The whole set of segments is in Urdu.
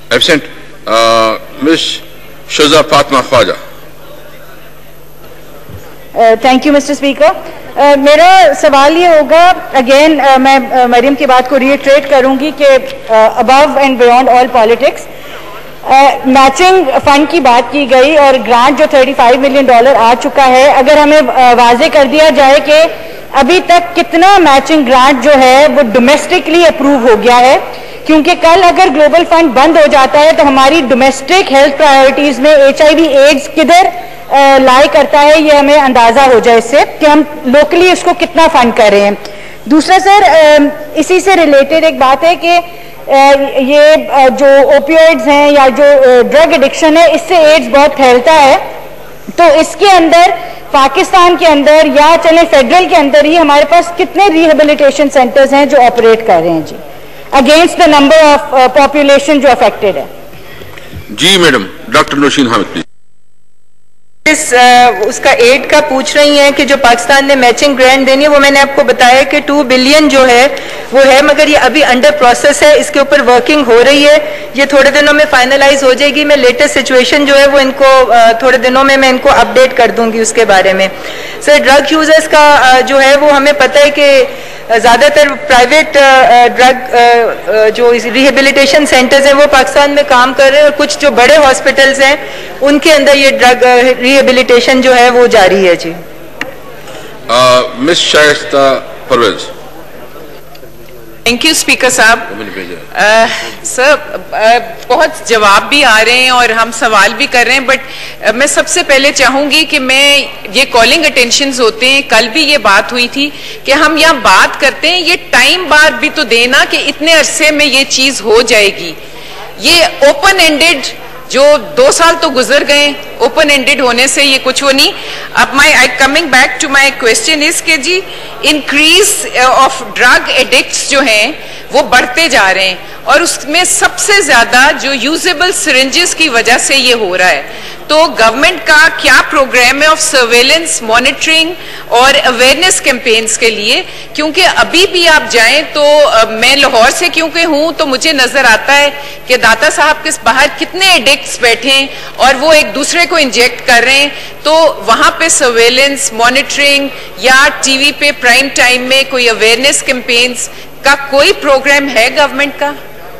Absent. Ms. Shaza Fatma Khwaja. Thank you, Mr. Speaker. میرا سوال یہ ہوگا, اگین میں مریم کی بات کو ریٹریٹ کروں گی کہ above and beyond all politics, matching fund کی بات کی گئی اور گرانٹ جو $35 ملین آ چکا ہے, اگر ہمیں واضح کر دیا جائے کہ ابھی تک کتنا میچنگ گرانٹ جو ہے وہ ڈومیسٹکلی اپروو ہو گیا ہے, کیونکہ کل اگر گلوبل فنڈ بند ہو جاتا ہے تو ہماری ڈومیسٹک ہیلتھ پرائیورٹیز میں HIV ایڈز کدھر لائے کرتا ہے, یہ ہمیں اندازہ ہو جائے اس سے کہ ہم لوکلی اس کو کتنا فنڈ کر رہے ہیں. دوسرا سر, اسی سے ریلیٹڈ ایک بات ہے کہ یہ جو اوپیوئڈز ہیں یا جو ڈرگ ایڈکشن ہے, اس سے ایڈز بہت پھیلتا ہے, تو اس کے اندر پاکستان کے اندر یا چلے فیڈرل کے اندر ہی ہمارے پاس کتنے ریہیبلیٹیشن سینٹرز ہیں جو آپریٹ کر رہے ہیں جی, against the number of population جو افیکٹڈ ہے. جی madam, doctor Nausheen Hamid please. اس کا ایڈ کا پوچھ رہی ہیں کہ جو پاکستان نے میچنگ گرانٹ دینی ہے, وہ میں نے آپ کو بتایا کہ 2 بلین جو ہے وہ ہے, مگر یہ ابھی انڈر پروسیس ہے, اس کے اوپر ورکنگ ہو رہی ہے, یہ تھوڑے دنوں میں فائنلائز ہو جائے گی. میں لیٹسٹ سچویشن جو ہے وہ ان کو تھوڑے دنوں میں ان کو اپڈیٹ کر دوں گی اس کے بارے میں. سر, ڈرگ یوزرز کا جو ہے وہ ہمیں پتہ ہے کہ زیادہ تر پرائیویٹ ڈرگ جو ریہیبلیٹیشن سینٹرز ہیں وہ پاکستان میں کام کر رہے ہیں, اور کچھ جو بڑے ہاسپٹلز ہیں ان کے اندر یہ ڈرگ ریہیبلیٹیشن جو ہے وہ جاری ہے. جی miss Shaista Parvez. Thank you speaker صاحب. سر, بہت جواب بھی آ رہے ہیں اور ہم سوال بھی کر رہے ہیں, بٹ میں سب سے پہلے چاہوں گی کہ میں یہ کالنگ اٹینشنز ہوتے ہیں, کل بھی یہ بات ہوئی تھی کہ ہم یہاں بات کرتے ہیں, یہ ٹائم بار بھی تو دینا کہ اتنے عرصے میں یہ چیز ہو جائے گی. یہ اوپن اینڈڈ جو 2 سال تو گزر گئے, اوپن اینڈڈ ہونے سے یہ کچھ ہو نہیں. اب coming back to my question is کہ جی انکریز آف ڈرگ ایڈکٹس جو ہیں وہ بڑھتے جا رہے ہیں, اور اس میں سب سے زیادہ جو یوزیبل سرنجز کی وجہ سے یہ ہو رہا ہے. تو گورنمنٹ کا کیا پروگرام ہے آف سرویلنس, مانیٹرنگ اور اویئرنیس کیمپینز کے لیے, کیونکہ ابھی بھی آپ جائیں تو میں لاہور سے کیونکہ ہوں تو مجھے نظر آتا ہے کہ داتا صاحب کے باہر کتنے ایڈکٹس بیٹھے ہیں اور وہ ایک دوسرے کو انجیکٹ کر رہے ہیں. تو وہاں پہ سرویلنس, مانیٹرنگ یا ٹی وی پہ پرائم ٹائم میں کوئی اویئرنیس کیمپینز کا کوئی پروگرام ہے گورنمنٹ کا؟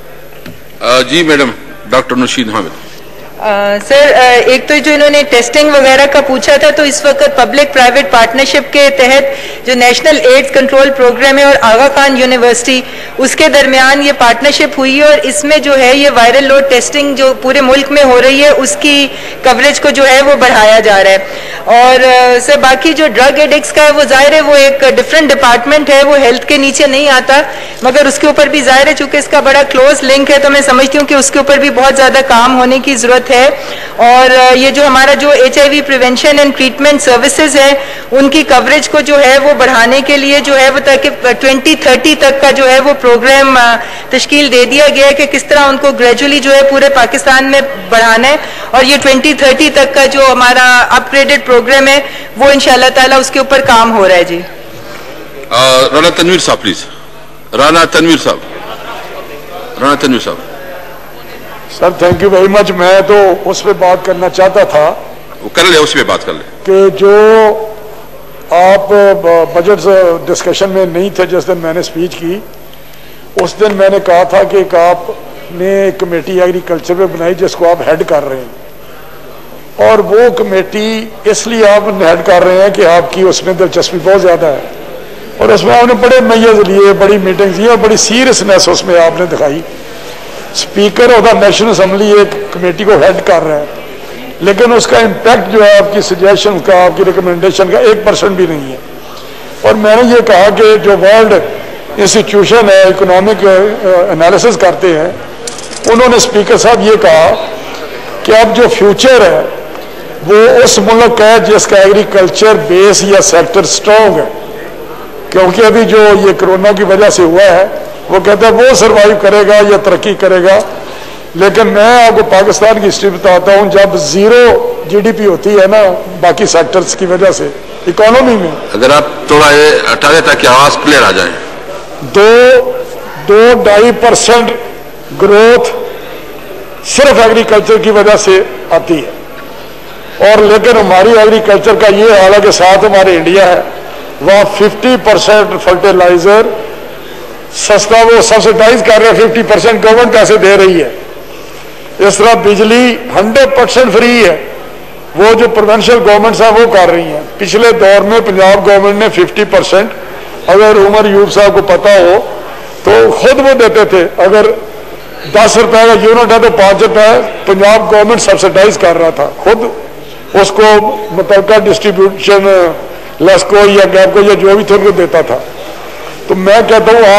جی madam, doctor Nausheen Hamid. Sir, ایک تو جو انہوں نے ٹیسٹنگ وغیرہ کا پوچھا تھا, تو اس وقت پبلک پرائیویٹ پارٹنرشپ کے تحت جو نیشنل ایڈز کنٹرول پروگرام ہے اور آغا خان یونیورسٹی, اس کے درمیان یہ پارٹنرشپ ہوئی ہے, اور اس میں جو ہے یہ وائرل لوڈ ٹیسٹنگ جو پورے ملک میں ہو رہی ہے اس کی کوریج کو جو ہے وہ بڑھایا جا رہا ہے. اور سر, باقی جو ڈرگ ایڈکٹس کا ہے وہ ظاہر ہے وہ ایک ڈفرینٹ ڈپارٹمنٹ ہے, وہ ہیلتھ کے نیچے نہیں آتا, مگر اس کے اوپر بھی ظاہر ہے چونکہ اس کا بڑا کلوز لنک ہے, تو میں سمجھتی ہوں کہ اس کے اوپر بھی بہت زیادہ کام ہونے کی ضرورت ہے. اور یہ جو ہمارا جو HIV prevention and treatment services ہے ان کی کوریج کو جو ہے وہ بڑھانے کے لیے جو ہے وہ تاکہ 2030 تک کا جو ہے وہ پروگرام تشکیل دے دیا گیا ہے کہ کس طرح ان کو گریجولی جو ہے پورے پاکستان میں بڑھانا ہے, اور یہ 2030 تک کا جو ہمارا اپ گریڈڈ پروگرام ہے وہ انشاءاللہ تعالیٰ اس کے اوپر کام ہو رہا ہے. جی رانا تنویر صاحب پلیز. رانا تنویر صاحب. رانا تنویر صاحب. Sir, thank you very much. میں تو اس پہ بات کرنا چاہتا تھا, وہ کر لے, اس پہ بات کر لیں کہ جو آپ بجٹ ڈسکشن میں نہیں تھے جس دن میں نے اسپیچ کی, اس دن میں نے کہا تھا کہ ایک آپ نے ایک کمیٹی ایگریکلچر پہ بنائی جس کو آپ ہیڈ کر رہے ہیں, اور وہ کمیٹی اس لیے آپ ہیڈ کر رہے ہیں کہ آپ کی اس میں دلچسپی بہت زیادہ ہے, اور اس میں آپ نے بڑے میز لیے, بڑی میٹنگز لی, اور بڑی سیریسنیس اس میں آپ نے دکھائی. Speaker of the National Assembly ایک کمیٹی کو ہیڈ کر رہے ہیں, لیکن اس کا امپیکٹ جو ہے آپ کی سجیشن کا, آپ کی ریکمنڈیشن کا 1% بھی نہیں ہے. اور میں نے یہ کہا کہ جو ورلڈ انسٹیٹیوشن ہے اکنامک انالیسس کرتے ہیں, انہوں نے اسپیکر صاحب یہ کہا کہ اب جو فیوچر ہے وہ اس ملک ہے جس کا ایگریکلچر بیس یا سیکٹر سٹرونگ ہے, کیونکہ ابھی جو یہ کرونا کی وجہ سے ہوا ہے وہ کہتا ہے وہ سروائیو کرے گا یا ترقی کرے گا. لیکن میں آپ کو پاکستان کی ہسٹری بتاتا ہوں, جب 0 GDP ہوتی ہے نا باقی سیکٹرز کی وجہ سے اکانومی میں, اگر آپ تھوڑا یہ ہٹا دیں تاکہ آواز کلیئر آ جائے, 2-2.5% گروتھ सिर्फ एग्रीकल्चर की वजह से आती है। और लेकिन हमारी एग्रीकल्चर का ये हाल है कि साथ हमारे इंडिया है, वहाँ 50% फर्टिलाइजर सस्ता वो सब्सिडाइज कर रहे हैं, 50% गवर्नमेंट पैसे दे रही है। इस तरह बिजली 100% फ्री है, वो जो प्रोविंशियल गवर्नमेंट्स हैं वो कर रही हैं। पिछले दौर में पंजाब गवर्नमेंट ने 50%, अगर उमर यूब साहब को पता हो तो खुद वो देते थे। अगर 10 रुपए का यूनिट है तो 5 रुपए पंजाब गवर्नमेंट सब्सिडाइज कर रहा था, खुद उसको मुतलका डिस्ट्रीब्यूशन लेस्को या गैपको या जो भी थे उनको देता था। तो मैं कहता हूँ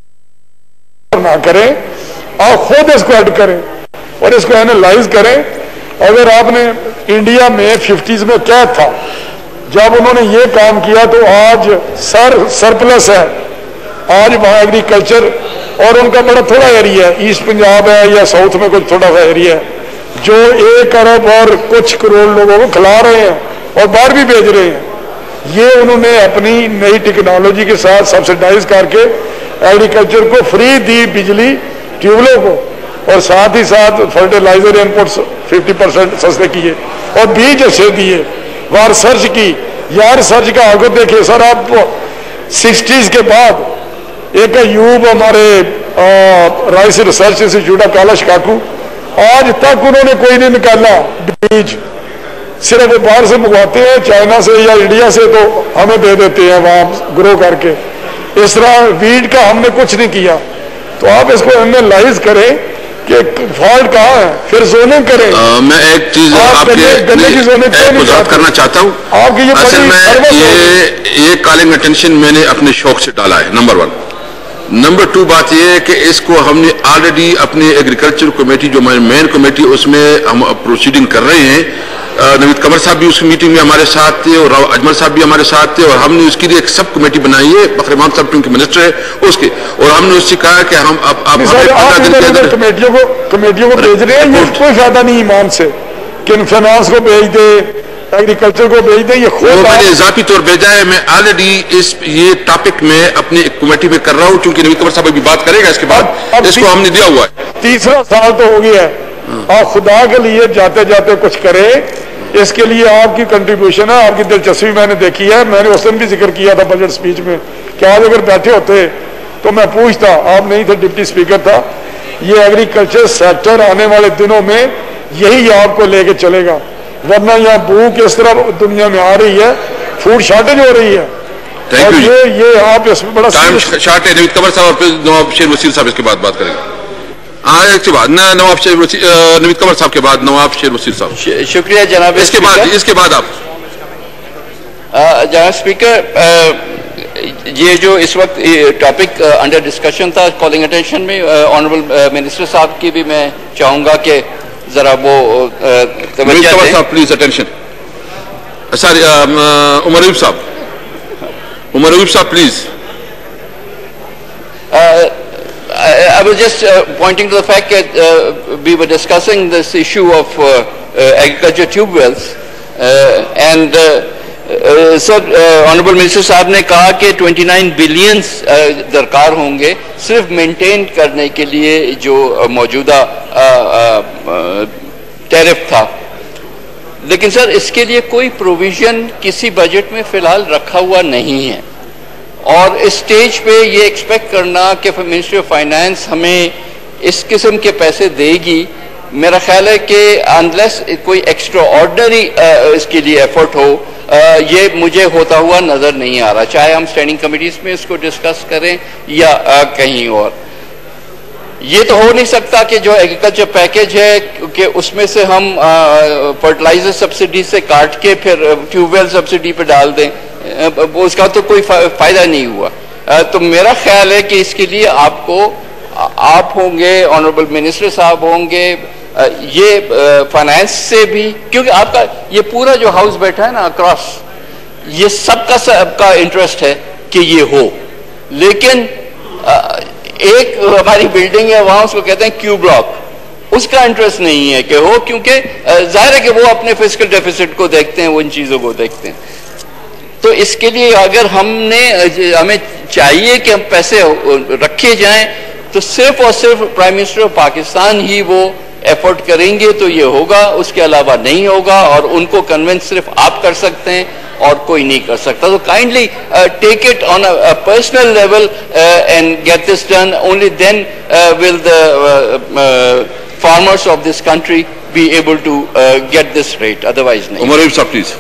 आप ना करें, आप खुद इसको ऐड करें और इसको एनालाइज करें। अगर आपने इंडिया में 50s में क्या था, जब उन्होंने ये काम किया तो आज सरप्लस है। आज वहाँ एग्रीकल्चर और उनका बड़ा थोड़ा एरिया है, ईस्ट पंजाब है या साउथ में कुछ थोड़ा सा एरिया है, जो 1 अरब और कुछ करोड़ लोगों को खिला रहे हैं और बाहर भी भेज रहे हैं। ये उन्होंने अपनी नई टेक्नोलॉजी के साथ सब्सिडाइज करके एग्रीकल्चर को फ्री दी, बिजली ट्यूबवेलों को, और साथ ही साथ फर्टिलाइजर इनपुट्स 50% सस्ते किए और बीज अच्छे दिए। वहाँ रिसर्च की, यार रिसर्च का आगे देखिए सर, आप 60s के बाद एक यूब हमारे rice research institute of Kala शिकागो, आज तक उन्होंने कोई नहीं निकाला बीज, सिर्फ बाहर से मंगवाते हैं, चाइना से या इंडिया से, तो हमें दे देते हैं वहाँ ग्रो करके। इस तरह वीट का हमने कुछ नहीं किया। तो आप इसको एनालाइज करें कि फॉल्ट कहाँ है, फिर जोनिंग करें। मैं एक चीज आपके करना चाहता हूँ। आपकी असल में ये कॉलिंग अटेंशन मैंने अपने शौक से डाला है, नंबर 1। नंबर 2 बात यह है कि इसको हमने ऑलरेडी अपनी एग्रीकल्चर कमेटी जो मेन कमेटी उसमें हम प्रोसीडिंग कर रहे हैं। नवीद कमर साहब भी उस मीटिंग में हमारे साथ थे और राव अजमल साहब भी हमारे साथ थे, और हमने उसके लिए एक सब कमेटी बनाई है, बकर इमाम साहब क्योंकि मिनिस्टर है उसके, और हमने उससे कहा कि हम अब हमें 15 दिन के अंदर कमेटियों को भेज रहे हैं। ये कोई फायदा नहीं इमाम से कि फाइनेंस को भेज दे, एग्रीकल्चर को भेज दे, ये खुद मैंने इजाफी तौर भेजा है। मैं ऑलरेडी ये टॉपिक में अपनी कमेटी में कर रहा हूँ, क्योंकि नवीद कमर साहब अभी बात करेगा इसके बाद, इसको हमने दिया हुआ है। 3रा साल तो हो गया है। आप खुदा के लिए जाते जाते कुछ करें, इसके लिए आपकी कंट्रीब्यूशन है, आपकी दिलचस्पी मैंने देखी है। मैंने उस दिन भी जिक्र किया था बजट स्पीच में कि आज अगर बैठे होते तो मैं पूछता, आप नहीं थे, डिप्टी स्पीकर था। ये एग्रीकल्चर सेक्टर आने वाले दिनों में यही आपको लेके चलेगा, वरना यहाँ भूख इस तरह दुनिया में आ रही है, फूड शॉर्टेज हो रही है। और ये आप इसमें बड़ा शॉर्ट है। नवीद कमर साहब और फिर नवाब शेर वसीर साहब इसके बाद बात करेंगे। इसके बाद नवीद कमर साहब के बाद नवाब शेर वसीर साहब। शुक्रिया जनाब। इसके बाद आप जनाब स्पीकर, ये जो इस वक्त टॉपिक अंडर डिस्कशन था कॉलिंग अटेंशन में, ऑनरेबल मिनिस्टर साहब की भी मैं चाहूंगा कि जरा वो please attention. Sorry Umar Ayub साहब please. I was just pointing to the fact that we were discussing this issue of agriculture tube wells, and sir, Honorable Minister साहब ने कहा कि 29 बिलियंस दरकार होंगे सिर्फ मेंटेन करने के लिए जो मौजूदा टैरिफ था, लेकिन सर इसके लिए कोई प्रोविजन किसी बजट में फिलहाल रखा हुआ नहीं है। और इस स्टेज पे ये एक्सपेक्ट करना कि मिनिस्ट्री ऑफ फाइनेंस हमें इस किस्म के पैसे देगी, मेरा ख्याल है कि अनलेस कोई एक्स्ट्रा ऑर्डिनरी इसके लिए एफर्ट हो, ये मुझे होता हुआ नज़र नहीं आ रहा, चाहे हम स्टैंडिंग कमेटीज में इसको डिस्कस करें या कहीं और। ये तो हो नहीं सकता कि जो एग्रीकल्चर पैकेज है कि उसमें से हम फर्टिलाइजर सब्सिडी से काट के फिर ट्यूबवेल सब्सिडी पे डाल दें, उसका तो कोई फायदा नहीं हुआ। तो मेरा ख्याल है कि इसके लिए आप होंगे, ऑनरेबल मिनिस्टर साहब होंगे, ये फाइनेंस से भी, क्योंकि आपका ये पूरा जो हाउस बैठा है ना अक्रॉस, ये सबका इंटरेस्ट है कि ये हो, लेकिन एक हमारी बिल्डिंग है वहां उसको कहते हैं क्यू ब्लॉक, उसका इंटरेस्ट नहीं है कि हो, क्योंकि जाहिर है कि वो अपने फिस्कल डेफिसिट को देखते हैं, वो इन चीजों को देखते हैं। तो इसके लिए अगर हमें चाहिए कि हम पैसे रखे जाएं, तो सिर्फ और सिर्फ प्राइम मिनिस्टर ऑफ पाकिस्तान ही वो ایفرٹ کریں گے تو یہ ہوگا, اس کے علاوہ نہیں ہوگا, اور ان کو کنونس صرف آپ کر سکتے ہیں اور کوئی نہیں کر سکتا. تو kindly take it on a personal level and get this done. Only then will the farmers of this country be able to get this rate, otherwise نہیں. عمر صاحب پلیز.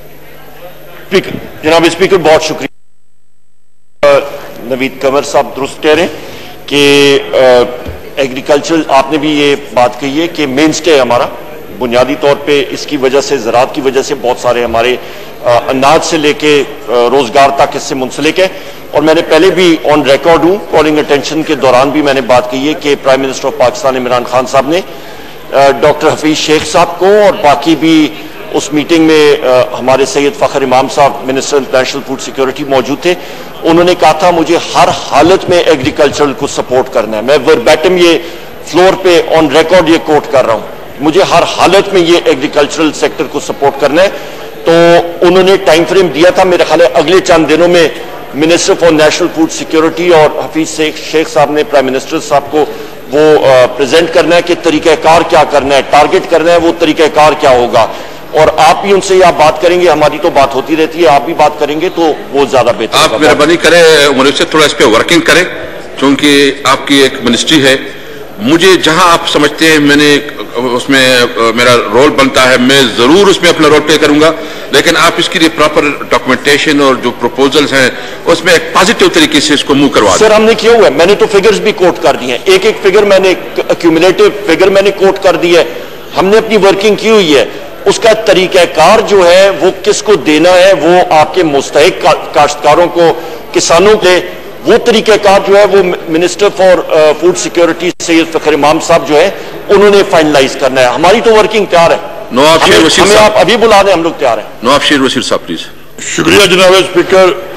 جناب اسپیکر بہت شکریہ. نوید قمر صاحب درست کہہ رہے ہیں کہ ایگریکلچر, آپ نے بھی یہ بات کہی ہے کہ مین سٹے ہمارا بنیادی طور پہ اس کی وجہ سے, زراعت کی وجہ سے بہت سارے ہمارے اناج سے لے کے روزگار تک اس سے منسلک ہے. اور میں نے پہلے بھی آن ریکارڈ ہوں, کالنگ اٹینشن کے دوران بھی میں نے بات کہی ہے کہ prime minister of Pakistan Imran Khan صاحب نے ڈاکٹر حفیظ شیخ صاحب کو, اور باقی بھی اس میٹنگ میں ہمارے سید فخر امام صاحب منسٹر نیشنل فوڈ سیکیورٹی موجود تھے, انہوں نے کہا تھا مجھے ہر حالت میں ایگریکلچر کو سپورٹ کرنا ہے. میں وربیٹم یہ فلور پہ آن ریکارڈ یہ کوٹ کر رہا ہوں, مجھے ہر حالت میں یہ ایگریکلچرل سیکٹر کو سپورٹ کرنا ہے. تو انہوں نے ٹائم فریم دیا تھا, میرے خیال ہے اگلے چند دنوں میں minister for national food security اور حفیظ شیخ صاحب نے پرائم منسٹر صاحب کو وہ پریزنٹ کرنا ہے کہ طریقہ کار کیا کرنا ہے, ٹارگٹ کرنا ہے, وہ طریقہ کار کیا ہوگا. اور آپ بھی ان سے آپ بات کریں گے, ہماری تو بات ہوتی رہتی ہے, آپ بھی بات کریں گے تو وہ زیادہ بہتر. آپ مہربانی کریں عمر سے تھوڑا اس پہ ورکنگ کریں, چونکہ آپ کی ایک منسٹری ہے. مجھے جہاں آپ سمجھتے ہیں میں نے اس میں میرا رول بنتا ہے, میں ضرور اس میں اپنا رول پلے کروں گا, لیکن آپ اس کے لیے پراپر ڈاکومنٹیشن اور جو پروپوزلز ہیں اس میں ایک پازیٹیو طریقے سے اس کو موو کروا دیں. سر ہم نے کیا ہوا ہے, میں نے تو فگرز بھی کوٹ کر دی ہیں, ایک ایک فگر میں نے ایکومولیٹو فگر میں نے کوٹ کر دی ہے. ہم نے اپنی ورکنگ کی ہوئی ہے, اس کا طریقہ کار جو ہے وہ کس کو دینا ہے, وہ آپ کے مستحق کاشتکاروں کو, کسانوں کے, وہ طریقہ کار جو ہے وہ minister for food security Syed Fakhar Imam صاحب جو ہے انہوں نے فائنلائز کرنا ہے. ہماری تو ورکنگ تیار ہے, نواب شیر وسیع ہمیں آپ ابھی بلا دیں, ہم لوگ تیار ہیں. نواب شیر وسیع صاحب پلیز. شکریہ جناب اسپیکر.